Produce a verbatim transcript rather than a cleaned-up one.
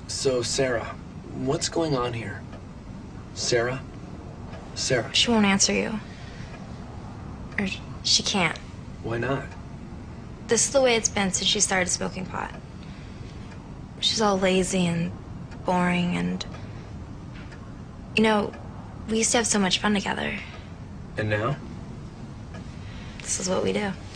So, Sarah, what's going on here? Sarah? Sarah? She won't answer you. Or she can't. Why not? This is the way it's been since she started smoking pot. She's all lazy and boring and... You know, we used to have so much fun together. And now? This is what we do.